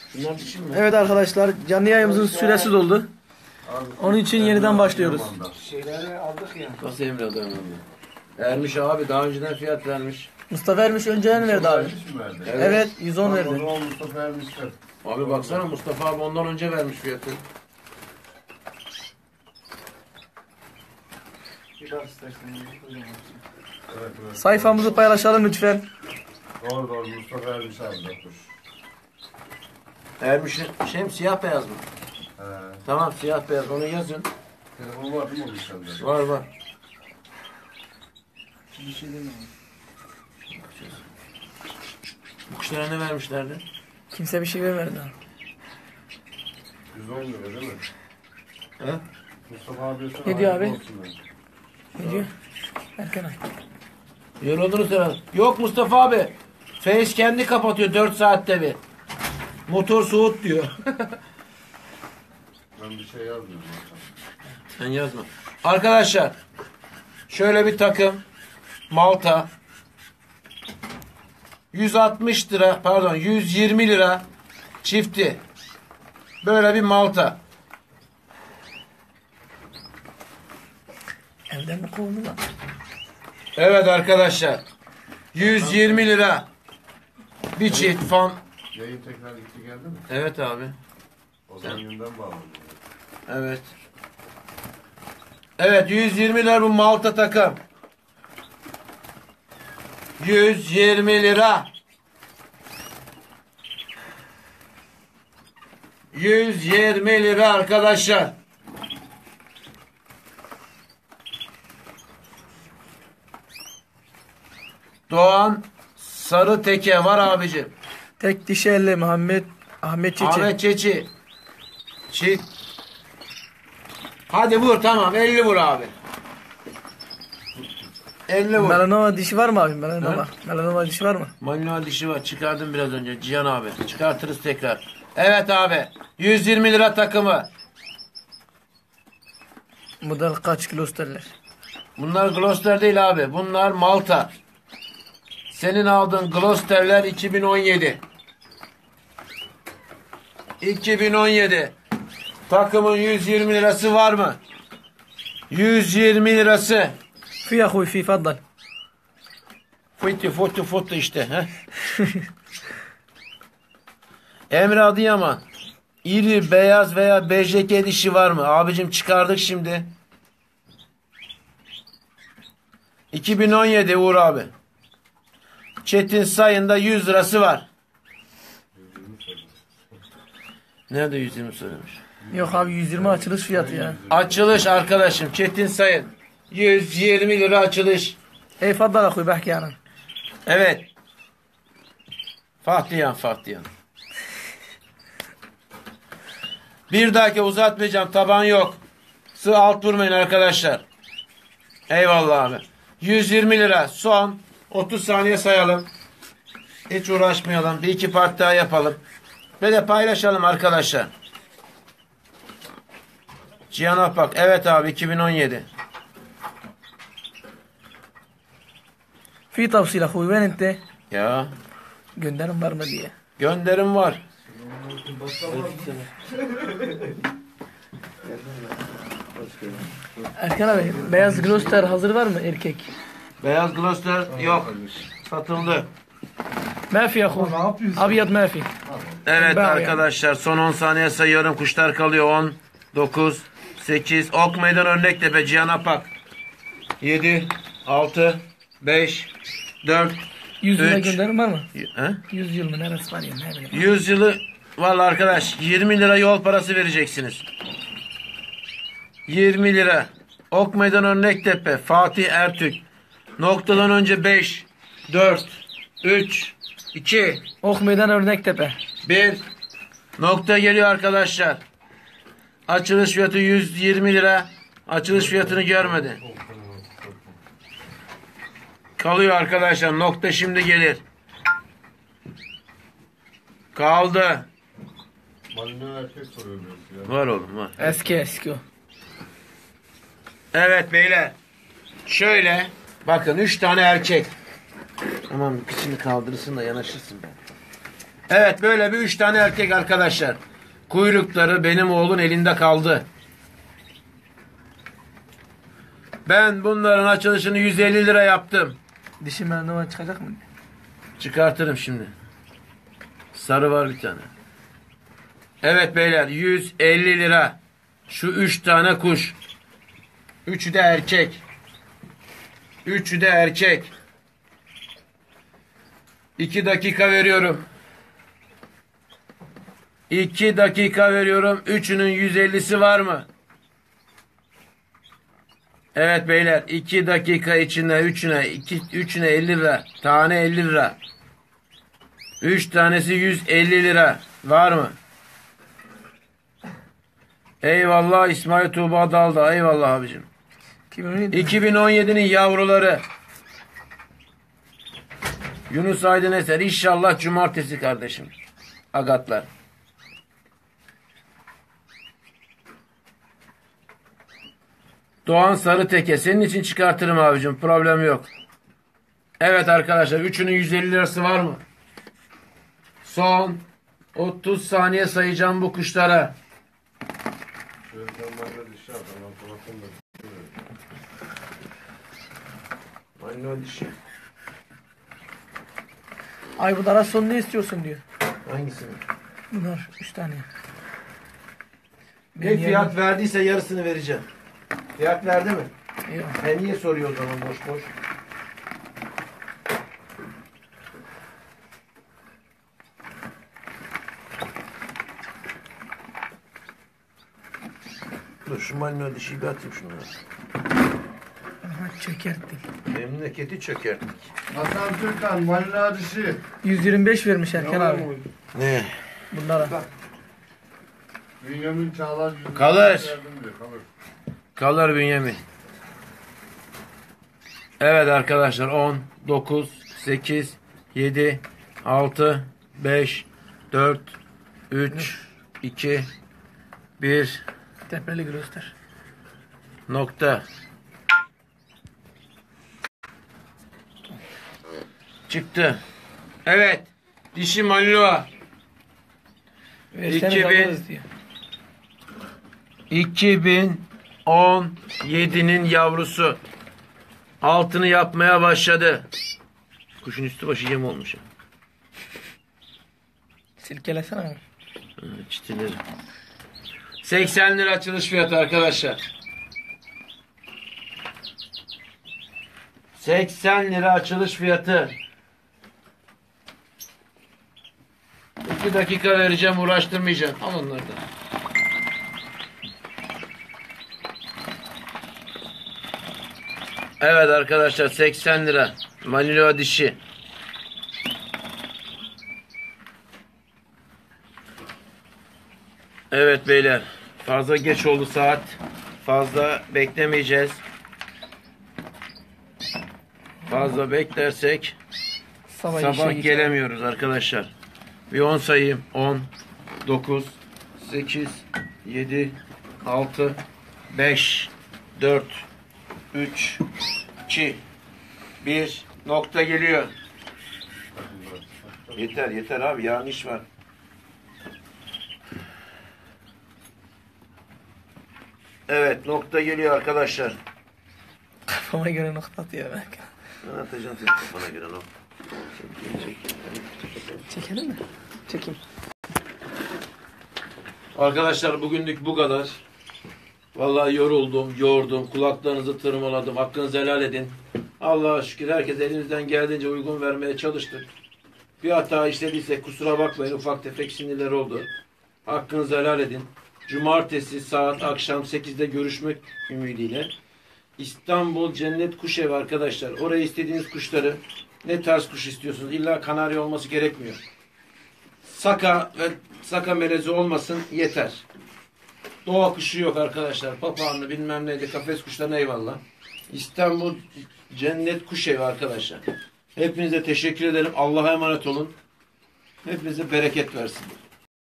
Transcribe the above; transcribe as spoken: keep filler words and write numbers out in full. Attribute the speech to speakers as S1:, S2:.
S1: Bunlar dişi mi?
S2: Evet arkadaşlar, canlı yayımızın süresi doldu. Onun için yeniden başlıyoruz.
S3: Şeyleri aldık ya.
S1: Nasıl Emre adamı? Vermiş abi, daha önceden fiyat vermiş.
S2: Mustafa Ermiş önceden verdi abi.
S4: Evet.
S2: Evet, yüz on verdi.
S4: Mustafa vermişler.
S1: Abi baksana, Mustafa abi ondan önce vermiş fiyatı.
S3: Bir bak istersen.
S4: Evet, evet.
S2: Sayfamızı paylaşalım lütfen.
S4: Doğru doğru Mustafa vermiş abi doktor.
S1: Ermiş'in şey mi, siyah beyaz mı?
S4: He.
S1: Tamam, siyah beyaz, onu yazın.
S4: Telefonu var değil mi onun sende?
S1: Var var.
S3: Bir şey demiyorum.
S1: Bu kuşlara ne vermişlerdi?
S2: Kimse bir şey vermedi abi.
S4: yüz on lira değil mi?
S1: He?
S4: Mustafa abi
S2: Ne diyor abi? Ne diyor? Erken ay.
S1: Yoruldunuz herhalde. Yok Mustafa abi. Face kendi kapatıyor dört saatte bir. Motor soğut diyor.
S4: Ben bir şey yazmıyorum.
S1: Sen yazma. Arkadaşlar, şöyle bir takım Malta yüz altmış lira, pardon yüz yirmi lira çifti. Böyle bir Malta.
S2: Evden mi kovuldu lan?
S1: Evet arkadaşlar. yüz yirmi lira bir çift fan.
S4: Yayın tekrar gitti geldi mi?
S1: Evet abi.
S4: O zaman günden bağlanıyor.
S1: Evet. Evet, yüz yirmi lira bu Malta takım. yüz yirmi lira. yüz yirmi lira arkadaşlar. Doğan sarı teke var abicim.
S2: Tek dişi elle Muhammed Ahmet Çiçek.
S1: Ahmet Çeçi. Çift. Hadi vur, tamam, elli vur abi. elli vur.
S2: Melanoma dişi var mı abi? Melanoma.
S1: Ha?
S2: Melanoma dişi var mı?
S1: Malinois dişi var. Çıkardım biraz önce Cihan abi. Çıkartırız tekrar. Evet abi. yüz yirmi lira takımı.
S2: Model kaç kilo sterler?
S1: Bunlar Gloster değil abi. Bunlar Malta. Senin aldığın Gloster'ler iki bin on yedi. iki bin on yedi. Takımın yüz yirmi lirası var mı? yüz yirmi lirası.
S2: في يا اخوي في فضل.
S1: Fıtı fıtı fıtı işte. He? Emre Adıyaman. İri, beyaz veya B J K dişi var mı? Abicim çıkardık şimdi. iki bin on yedi Uğur abi. Çetin Sayın'da yüz lirası var. Nerede yüz yirmi söylemiş?
S2: Yok abi yüz yirmi açılış fiyatı ya.
S1: Açılış arkadaşım. Çetin Sayın. yüz yirmi lira açılış.
S2: اي فضل اخوي بحكي انا.
S1: Evet. Fahtiyan Fahtiyan. Bir dahaki uzatmayacağım. Taban yok. Sığ alt vurmayın arkadaşlar. Eyvallah abi. yüz yirmi lira. Son otuz saniye sayalım. Hiç uğraşmayalım. Bir iki part daha yapalım. Ve de paylaşalım arkadaşlar. Cihan Apak. Evet abi, iki bin on yedi.
S2: في تفصيل اخوي وين انت؟
S1: Ya.
S2: Gönderim var mı diye.
S1: Gönderim var.
S2: Erkan abi beyaz Gloster hazır var mı erkek?
S1: Beyaz Gloster yok. Satıldı.
S2: ما في يا اخوي. ابيض ما في.
S1: Evet
S2: Ben
S1: arkadaşlar, son on saniye sayıyorum. Kuşlar kalıyor. on, dokuz, sekiz. Ok Meydan Örnektepe Cihan Apak. yedi, altı, beş, dört,
S2: yüz lira
S1: üç.
S2: gönderim var mı?
S1: He?
S2: yüz yıl mı neresi var ya ne bileyim.
S1: yüz yılı vallahi arkadaş, yirmi lira yol parası vereceksiniz. yirmi lira. Ok Meydan Örnektepe Fatih Ertürk. Noktadan önce beş, dört, üç, iki,
S2: Ok Meydan Örnektepe.
S1: bir. Nokta geliyor arkadaşlar. Açılış fiyatı yüz yirmi lira. Açılış fiyatını görmedi. Kalıyor arkadaşlar. Nokta şimdi gelir. Kaldı.
S4: Malino erkek soruyor birisi ya.
S1: Var oğlum var.
S2: Eski eski o.
S1: Evet beyler. Şöyle. Bakın üç tane erkek. Tamam, kıçını kaldırırsın da yanaşırsın ben. Evet, böyle bir üç tane erkek arkadaşlar. Kuyrukları benim oğlun elinde kaldı. Ben bunların açılışını yüz elli lira yaptım.
S2: Dişi merdiven çıkacak mı?
S1: Çıkartırım şimdi. Sarı var bir tane. Evet beyler, yüz elli lira. Şu üç tane kuş. Üçü de erkek. Üçü de erkek. İki dakika veriyorum. İki dakika veriyorum. Üçünün yüz ellisi var mı? Evet beyler, iki dakika içinde üçüne, iki, üçüne elli lira. Tane elli lira. Üç tanesi yüz elli lira. Var mı? Eyvallah İsmail Tuğba Dalda. Eyvallah abicim. iki bin on yedinin yavruları. Yunus Aydın Eser. İnşallah cumartesi kardeşim. Agatlar. Doğan Sarıteke. Senin için çıkartırım abicim. Problem yok. Evet arkadaşlar. Üçünün yüz elli lirası var mı? Son otuz saniye sayacağım bu kuşlara.
S4: Şöyle normalde dişi adam. Bakın da.
S1: Anne o dişi.
S2: Ay bu dara son ne istiyorsun diyor.
S1: Hangisini?
S2: Bunlar üç tane.
S1: Ne fiyat verdiyse yarısını vereceğim. Fiyat verdi mi?
S2: Yok.
S1: E niye soruyor o zaman boş boş? Dur şu malino dişiyi bir atayım şuna.
S2: Aha, çökerttik.
S1: Memleketi çökerttik.
S4: Hasan Türkan, Malina dişi.
S2: yüz yirmi beş vermiş Erken abi.
S1: Ne?
S2: Bunlara.
S4: Bünyamin Çağlar.
S1: Kalır.
S4: Verdim diyor, kalır.
S1: Kalır Bünyamin. Evet arkadaşlar, on, dokuz, sekiz, yedi, altı, beş, dört, üç, iki, bir,
S2: Tepeli göster.
S1: nokta. Çıktı. Evet. Dişi Malinoa.
S2: Verseniz
S1: iki bin
S2: alırız diyor.
S1: iki bin on yedinin yavrusu. Altını yapmaya başladı. Kuşun üstü başı yem olmuş.
S2: Silkelesene abi.
S1: Evet, çitileri. seksen lira açılış fiyatı arkadaşlar. seksen lira açılış fiyatı. iki dakika vereceğim, uğraştırmayacağım. Al onları da. Evet arkadaşlar, seksen lira. Manila dişi. Evet beyler. Fazla geç oldu saat. Fazla beklemeyeceğiz. Fazla beklersek
S2: Sabah,
S1: sabah gelemiyoruz arkadaşlar. Bir on sayayım. on, dokuz, sekiz, yedi, altı, beş, dört, üç, iki, bir, nokta geliyor. Yeter yeter abi, yarın iş var. Evet, nokta geliyor arkadaşlar.
S2: Kafama göre nokta atıyor belki.
S1: Ben atacağım senin kafana göre nokta. Çek, çek.
S2: Çekelim mi? Çekeyim.
S1: Arkadaşlar bugünlük bu kadar. Vallahi yoruldum, yordum, kulaklarınızı tırmaladım. Hakkınızı helal edin. Allah'a şükür herkes elimizden geldiğince uygun vermeye çalıştık. Bir hata işlediysek kusura bakmayın, ufak tefek sinirler oldu. Hakkınızı helal edin. Cumartesi saat akşam sekizde görüşmek ümidiyle. İstanbul Cennet Kuş Evi arkadaşlar. Oraya istediğiniz kuşları, ne tarz kuş istiyorsunuz? İlla kanarya olması gerekmiyor. Saka ve saka melezi olmasın yeter. Doğa kuşu yok arkadaşlar. Papağanlı bilmem neydi, kafes kuşlarına eyvallah. İstanbul Cennet Kuş Evi arkadaşlar. Hepinize teşekkür ederim. Allah'a emanet olun. Hepinize bereket versin.